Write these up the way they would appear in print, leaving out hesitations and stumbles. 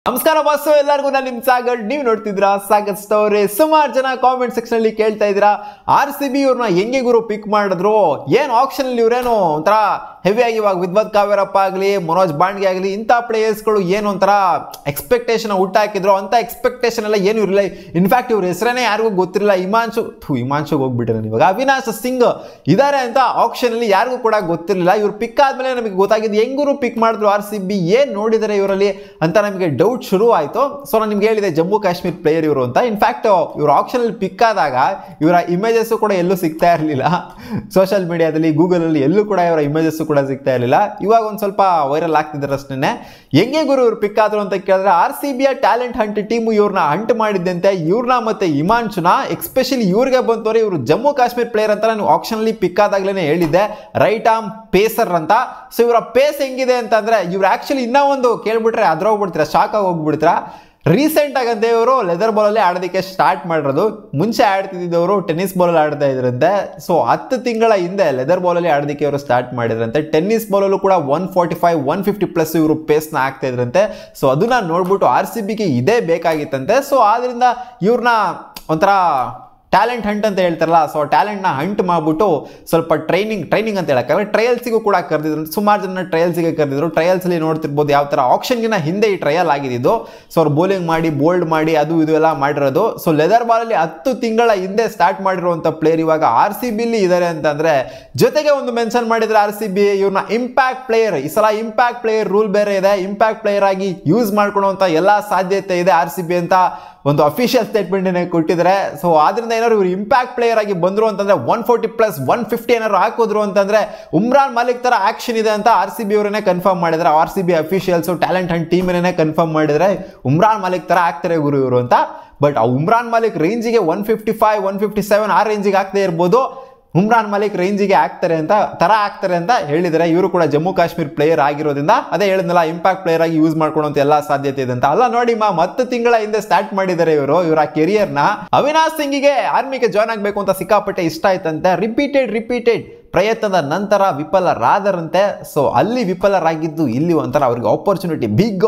ನಮಸ್ಕಾರ ಬಾಸು ಎಲ್ಲರಿಗೂ ನಾನು ನಿಮ್ಮ ಸಾಗರ್ ನೀವು ನೋಡ್ತಿದ್ದೀರಾ ಸಾಗರ್ ಸ್ಟೋರಿ ಸುಮಾರು ಜನ ಕಾಮೆಂಟ್ ಸೆಕ್ಷನ್ ಅಲ್ಲಿ ಕೇಳ್ತಾ ಇದ್ದೀರಾ RCB ಇವ್ರನ್ನ ಹೆಂಗೆ ಗುರು ಪಿಕ್ ಮಾಡಿದ್ರು ಏನು ಆಕ್ಷನ್ ಅಲ್ಲಿ ಇವರೇನು ಒಂಥರ ಹೆವಿ ಆಗಿ ಇವಾಗ ವಿದ್ವತ್ ಕಾವೇರಪ್ಪ ಆಗಲಿ ಮನೋಜ್ ಬಾಂಡ್ಗೆ ಆಗಲಿ ಇಂಥ ಪ್ಲೇಯರ್ಸ್ಗಳು ಏನು ಒಂಥರ ಎಕ್ಸ್ಪೆಕ್ಟೇಷನ್ ಹುಟ್ಟಾಕಿದ್ರು ಅಂತ ಎಕ್ಸ್ಪೆಕ್ಟೇಷನ್ ಎಲ್ಲ ಏನು ಇರಲಿಲ್ಲ ಇನ್ಫ್ಯಾಕ್ಟ್ ಇವ್ರ ಹೆಸರೇನೆ ಯಾರಿಗೂ ಗೊತ್ತಿರಲಿಲ್ಲ ಹಿಮಾಂಶುಗೆ ಹೋಗ್ಬಿಟ್ಟಿದ್ದಾನೆ ಇವಾಗ ಅವಿನಾಶ್ ಸಿಂಗ್ ಇದ್ದಾರೆ ಅಂತ ಆಕ್ಷನ್ ಅಲ್ಲಿ ಯಾರಿಗೂ ಕೂಡ ಗೊತ್ತಿರಲಿಲ್ಲ ಇವ್ರು ಪಿಕ್ ಆದ್ಮೇಲೆ ನಮಗೆ ಗೊತ್ತಾಗಿದ್ದು ಹೆಂಗೂರು ಪಿಕ್ ಮಾಡಿದ್ರು RCB ಏನು ನೋಡಿದ್ದಾರೆ ಇವರಲ್ಲಿ ಅಂತ ನಮಗೆ ಡೌಟ್ ಶುರು ಆಯಿತು ಸೊ ನಾನು ನಿಮ್ಗೆ ಹೇಳಿದೆ ಜಮ್ಮು ಕಾಶ್ಮೀರ್ ಪ್ಲೇಯರ್ ಇವರು ಅಂತ ಇನ್ಫ್ಯಾಕ್ಟ್ ಇವ್ರ ಆಪ್ಷನ್ ಅಲ್ಲಿ ಪಿಕ್ ಆದಾಗ ಇವರ ಇಮೇಜಸ್ ಕೂಡ ಎಲ್ಲೂ ಸಿಗ್ತಾ ಇರಲಿಲ್ಲ ಸೋಷಿಯಲ್ ಮೀಡಿಯಾದಲ್ಲಿ ಗೂಗಲ್ ಅಲ್ಲಿ ಎಲ್ಲೂ ಕೂಡ ಇವರ ಇಮೇಜಸ್ ಕೂಡ ಸಿಗ್ತಾ ಇರಲಿಲ್ಲ ಇವಾಗ ಒಂದು ಸ್ವಲ್ಪ ವೈರಲ್ ಆಗ್ತಿದ್ದಾರೆ ಅಷ್ಟೇ ಹೆಂಗೆ ಗುರು ಇವ್ರು ಪಿಕ್ ಆದ್ರು ಅಂತ ಕೇಳಿದ್ರೆ RCB ಟ್ಯಾಲೆಂಟ್ ಹಂಟ್ ಟೀಮ್ ಇವ್ರನ್ನ ಹಂಟ್ ಮಾಡಿದ್ದಂತೆ ಇವ್ರನ್ನ ಮತ್ತೆ ಹಿಮಾಂಶುನ ಎಕ್ಸ್ಪೆಷಲಿ ಇವ್ರಿಗೆ ಬಂತವ್ರೆ ಇವರು ಜಮ್ಮು ಕಾಶ್ಮೀರ್ ಪ್ಲೇಯರ್ ಅಂತ ನಾನು ಆಪ್ಷನ್ ಅಲ್ಲಿ ಪಿಕ್ ಆದಾಗ್ಲೇನೆ ಹೇಳಿದ್ದೆ ರೈಟ್ ಆರ್ಮ್ ಪೇಸರ್ ಅಂತ ಸೊ ಇವರ ಪೇಸ್ ಹೆಂಗಿದೆ ಅಂತಂದ್ರೆ ಇವ್ರು ಆಕ್ಚುಲಿ ಇನ್ನೂ ಒಂದು ಕೇಳ್ಬಿಟ್ರೆ ಅದ್ರೋಗ್ಬಿಡ್ತೀರಾ ಶಾಕ್ ಆಗಿ ಹೋಗ್ಬಿಡ್ತೀರಾ ರೀಸೆಂಟ್ ಆಗಂತೆ ಇವರು ಲೆದರ್ ಬಾಲ್ ಅಲ್ಲಿ ಆಡೋದಕ್ಕೆ ಸ್ಟಾರ್ಟ್ ಮಾಡಿರೋದು ಮುಂಚೆ ಆಡ್ತಿದ್ದವರು ಟೆನ್ನಿಸ್ ಬಾಲ್ ಅಲ್ಲಿ ಆಡ್ತಾ ಇದ್ರಂತೆ ಸೊ 10 ತಿಂಗಳ ಹಿಂದೆ ಲೆದರ್ ಬಾಲ್ ಅಲ್ಲಿ ಆಡೋದಕ್ಕೆ ಇವರು ಸ್ಟಾರ್ಟ್ ಮಾಡಿದ್ರಂತೆ ಟೆನ್ನಿಸ್ ಬಾಲ್ ಅಲ್ಲೂ ಕೂಡ 145 150 ಪ್ಲಸ್ ಇವರು ಪೇಸ್ನ ಹಾಕ್ತಾ ಇದ್ರಂತೆ ಸೊ ಅದನ್ನ ನೋಡ್ಬಿಟ್ಟು RCBಗೆ ಇದೇ ಬೇಕಾಗಿತ್ತಂತೆ ಸೊ ಆದ್ರಿಂದ ಇವ್ರನ್ನ ಒಂಥರ ಟ್ಯಾಲೆಂಟ್ ಹಂಟ್ ಅಂತ ಹೇಳ್ತಾರಲ್ಲ ಸೊ ಟ್ಯಾಲೆಂಟ್ನ ಹಂಟ್ ಮಾಡಿಬಿಟ್ಟು ಸ್ವಲ್ಪ ಟ್ರೈನಿಂಗ್ ಅಂತ ಹೇಳಕ್ಕಾಗಲ್ಲ ಟ್ರಯಲ್ಸಿಗೂ ಕೂಡ ಕರೆದಿದ್ರು ಸುಮಾರು ಜನ ಟ್ರಯಲ್ಸಿಗೆ ಕರೆದಿದ್ರು ಟ್ರಯಲ್ಸಲ್ಲಿ ನೋಡ್ತಿರ್ಬೋದು ಯಾವ ಥರ ಆಪ್ಷನ್ಗಿನ ಹಿಂದೆ ಈ ಟ್ರಯಲ್ ಆಗಿದ್ದು ಸೊ ಅವ್ರು ಬೌಲಿಂಗ್ ಮಾಡಿ ಬೋಲ್ಡ್ ಮಾಡಿ ಅದು ಇದು ಎಲ್ಲ ಮಾಡಿರೋದು ಸೊ ಲೆದರ್ ಬಾಲಲ್ಲಿ 10 ತಿಂಗಳ ಹಿಂದೆ ಸ್ಟಾರ್ಟ್ ಮಾಡಿರುವಂಥ ಪ್ಲೇಯರ್ ಇವಾಗ RCBಲಿ ಇದ್ದಾರೆ ಅಂತಂದರೆ ಜೊತೆಗೆ ಒಂದು ಮೆನ್ಷನ್ ಮಾಡಿದ್ರೆ RCB ಇವ್ರನ್ನ ಇಂಪ್ಯಾಕ್ಟ್ ಪ್ಲೇಯರ್ ಈ ಸಲ ಇಂಪ್ಯಾಕ್ಟ್ ಪ್ಲೇಯರ್ ರೂಲ್ ಬೇರೆ ಇದೆ ಇಂಪ್ಯಾಕ್ಟ್ ಪ್ಲೇಯರ್ ಆಗಿ ಯೂಸ್ ಮಾಡ್ಕೊಳ್ಳುವಂಥ ಎಲ್ಲ ಸಾಧ್ಯತೆ ಇದೆ RCB ಅಂತ ಒಂದು ಅಫಿಷಿಯಲ್ ಸ್ಟೇಟ್ಮೆಂಟ್ ಕೊಟ್ಟಿದ್ದಾರೆ ಸೊ ಆದ್ರಿಂದ ಏನಾದ್ರು ಇವರು ಇಂಪ್ಯಾಕ್ಟ್ ಪ್ಲೇಯರ್ ಆಗಿ ಬಂದ್ರು ಅಂತಂದ್ರೆ 140 ಪ್ಲಸ್ 150 ಏನಾದ್ರು ಹಾಕಿದ್ರು ಅಂತಂದ್ರೆ ಉಮ್ರಾನ್ ಮಾಲಿಕ್ ತರ ಆಕ್ಷನ್ ಇದೆ ಅಂತ RCB ಅವರನ್ನೇ ಕನ್ಫರ್ಮ್ ಮಾಡಿದ್ರೆ RCB officials talent hunt team confirm ಮಾಡಿದ್ರೆ ಉಮ್ರಾನ್ ಮಾಲಿಕ್ ತರ ಆಗ್ತಾರೆ ಗುರು ಇವರು ಅಂತ ಬಟ್ ಆ ಉಮ್ರಾನ್ ಮಾಲಿಕ್ ರೇಂಜಿಗೆ 155 157 ಆ ರೇಂಜಿಗೆ ಆಗ್ತಾ ಇರ್ಬೋದು ಉಮ್ರಾನ್ ಮಾಲಿಕ್ ರೇಂಜಿಗೆ ಆಗ್ತಾರೆ ಅಂತ ಹೇಳಿದರೆ ಇವರು ಕೂಡ ಜಮ್ಮು ಕಾಶ್ಮೀರ್ ಪ್ಲೇಯರ್ ಆಗಿರೋದ್ರಿಂದ ಅದೇ ಹೇಳಿದ್ನಲ್ಲ ಇಂಪ್ಯಾಕ್ಟ್ ಪ್ಲೇಯರ್ ಆಗಿ ಯೂಸ್ ಮಾಡ್ಕೊಳ್ಳುವಂತ ಎಲ್ಲ ಸಾಧ್ಯತೆ ಇದೆ ಅಂತ ಅಲ್ಲ ನೋಡಿ 10 ತಿಂಗಳ ಹಿಂದೆ ಸ್ಟಾರ್ಟ್ ಮಾಡಿದ್ದಾರೆ ಇವರ ಕೆರಿಯರ್ನ ಅವಿನಾಶ್ ಸಿಂಗಿಗೆ ಆರ್ಮಿಗೆ ಜಾಯ್ನ್ ಆಗಬೇಕು ಅಂತ ಸಿಕ್ಕಾಪಟ್ಟೆ ಇಷ್ಟ ಆಯ್ತಂತೆ ರಿಪೀಟೆಡ್ ಪ್ರಯತ್ನದ ನಂತರ ವಿಫಲರಾದರಂತೆ ಸೊ ಅಲ್ಲಿ ವಿಫಲರಾಗಿದ್ದು ಇಲ್ಲಿ ಒಂಥರ ಅವ್ರಿಗೆ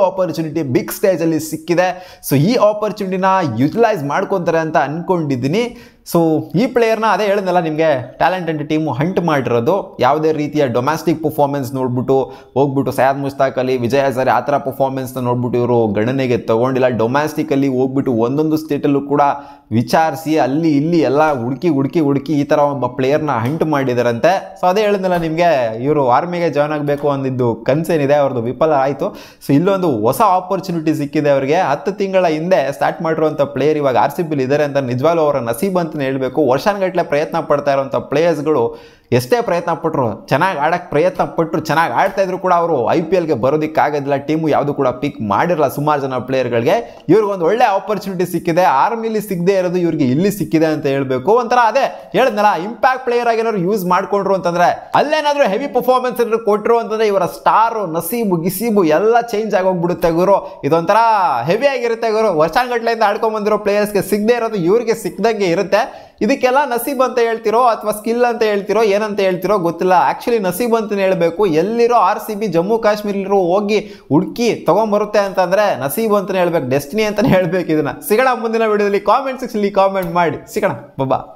ಬಿಗ್ ಸ್ಟೇಜ್ ಅಲ್ಲಿ ಸಿಕ್ಕಿದೆ ಸೊ ಈ ಆಪರ್ಚುನಿಟಿನ ಯುಟಿಲೈಸ್ ಮಾಡ್ಕೊತಾರೆ ಅಂತ ಅನ್ಕೊಂಡಿದ್ದೀನಿ ಸೊ ಈ ಪ್ಲೇಯರ್ನ ಅದೇ ಹೇಳಿದ್ನಲ್ಲ ನಿಮಗೆ ಟ್ಯಾಲೆಂಟ್ ಅಂಡ್ ಟೀಮು ಹಂಟ್ ಮಾಡಿರೋದು ಯಾವುದೇ ರೀತಿಯ ಡೊಮ್ಯಾಸ್ಟಿಕ್ ಪರ್ಫಾರ್ಮೆನ್ಸ್ ನೋಡ್ಬಿಟ್ಟು ಹೋಗ್ಬಿಟ್ಟು ಸೈಯದ್ ಮುಷ್ತಾಕ್ ಅಲಿ ವಿಜಯ್ ಹಜಾರೆ ಆ ಥರ ಪರ್ಫಾರ್ಮೆನ್ಸ್ನ ನೋಡ್ಬಿಟ್ಟು ಇವರು ಗಣನೆಗೆ ತಗೊಂಡಿಲ್ಲ ಡೊಮ್ಯಾಸ್ಟಿಕಲ್ಲಿ ಹೋಗ್ಬಿಟ್ಟು ಒಂದೊಂದು ಸ್ಟೇಟಲ್ಲೂ ಕೂಡ ವಿಚಾರಿಸಿ ಅಲ್ಲಿ ಇಲ್ಲಿ ಎಲ್ಲ ಹುಡುಕಿ ಈ ಥರ ಒಬ್ಬ ಪ್ಲೇಯರ್ನ ಹಂಟ್ ಮಾಡಿದಾರಂತೆ ಸೊ ಅದೇ ಹೇಳಿದ್ನಲ್ಲ ನಿಮಗೆ ಇವರು ಆರ್ಮಿಗೆ ಜಾಯ್ನ್ ಆಗಬೇಕು ಅಂದಿದ್ದು ಕನಸೇನಿದೆ ಅವ್ರದ್ದು ವಿಫಲ ಆಯಿತು ಸೊ ಇಲ್ಲೊಂದು ಹೊಸ ಆಪರ್ಚುನಿಟಿ ಸಿಕ್ಕಿದೆ ಅವರಿಗೆ 10 ತಿಂಗಳ ಹಿಂದೆ ಸ್ಟಾರ್ಟ್ ಮಾಡಿರುವಂಥ ಪ್ಲೇಯರ್ ಇವಾಗ RCBಲಿ ಇದ್ದಾರೆ ಅಂತ ನಿಜವಾಗ್ಲೂ ಅವರ ನಸೀಬ್ ಅಂತ ಹೇಳಬೇಕು ವರ್ಷಾನುಗಟ್ಟಲೆ ಪ್ರಯತ್ನ ಪಡ್ತಾ ಇರುವಂಥ ಪ್ಲೇಯರ್ಸ್ಗಳು ಎಷ್ಟೇ ಪ್ರಯತ್ನ ಪಟ್ಟರು ಚೆನ್ನಾಗಿ ಆಡಕ್ಕೆ ಪ್ರಯತ್ನ ಪಟ್ಟರು ಚೆನ್ನಾಗಿ ಆಡ್ತಾ ಇದ್ರು ಕೂಡ ಅವರು IPLಗೆ ಬರೋದಕ್ಕಾಗೋದಿಲ್ಲ ಟೀಮು ಯಾವುದು ಕೂಡ ಪಿಕ್ ಮಾಡಿರಲ್ಲ ಸುಮಾರು ಜನ ಪ್ಲೇಯರ್ಗಳಿಗೆ ಇವ್ರಿಗೊಂದು ಒಳ್ಳೆ ಆಪರ್ಚುನಿಟಿ ಸಿಕ್ಕಿದೆ ಆರ್ಮಿಲಿ ಸಿಗದೆ ಇರೋದು ಇವ್ರಿಗೆ ಇಲ್ಲಿ ಸಿಕ್ಕಿದೆ ಅಂತ ಹೇಳಬೇಕು ಒಂಥರ ಅದೇ ಹೇಳಿದ್ನಲ್ಲ ಇಂಪ್ಯಾಕ್ಟ್ ಪ್ಲೇಯರ್ ಆಗಿ ಏನಾದ್ರು ಯೂಸ್ ಮಾಡ್ಕೊಂಡ್ರು ಅಂತಂದ್ರೆ ಅಲ್ಲೇನಾದ್ರೂ ಹೆವಿ ಪರ್ಫಾರ್ಮೆನ್ಸ್ ಏನಾದ್ರು ಕೊಟ್ಟರು ಅಂತಂದ್ರೆ ಇವರ ಸ್ಟಾರು ನಸೀಬು ಎಲ್ಲ ಚೇಂಜ್ ಆಗೋಗ್ಬಿಡುತ್ತೆ ಗುರು ಇದೊಂಥರ ಹೆವಿ ಆಗಿರುತ್ತೆ ಗುರು ವರ್ಷಾನುಗಟ್ಟಲೆಯಿಂದ ಆಡ್ಕೊಂಡ್ ಬಂದಿರೋ ಪ್ಲೇಯರ್ಸ್ಗೆ ಸಿಗದೆ ಇರೋದು ಇವ್ರಿಗೆ ಸಿಕ್ಕದಂಗೆ ಇರುತ್ತೆ ಇದಕ್ಕೆಲ್ಲ ನಸೀಬ್ ಅಂತ ಹೇಳ್ತಿರೋ ಅಥವಾ ಸ್ಕಿಲ್ ಅಂತ ಹೇಳ್ತಿರೋ ಏನಂತ ಹೇಳ್ತಿರೋ ಗೊತ್ತಿಲ್ಲ ಆಕ್ಚುಲಿ ನಸೀಬ್ ಅಂತ ಹೇಳ್ಬೇಕು ಎಲ್ಲಿರೋ RCB ಜಮ್ಮು ಕಾಶ್ಮೀರ ಹೋಗಿ ಹುಡುಕಿ ತಗೊಂಡ್ಬರುತ್ತೆ ಅಂತಂದ್ರೆ ನಸೀಬ್ ಅಂತ ಹೇಳ್ಬೇಕು ಡೆಸ್ಟಿನಿ ಅಂತಾನೆ ಹೇಳ್ಬೇಕು ಇದನ್ನ ಸಿಗೋಣ ಮುಂದಿನ ವಿಡಿಯೋದಲ್ಲಿ ಕಾಮೆಂಟ್ ಸೆಕ್ಷನ್ ಕಾಮೆಂಟ್ ಮಾಡಿ ಸಿಗೋಣ ಬಾಬಾ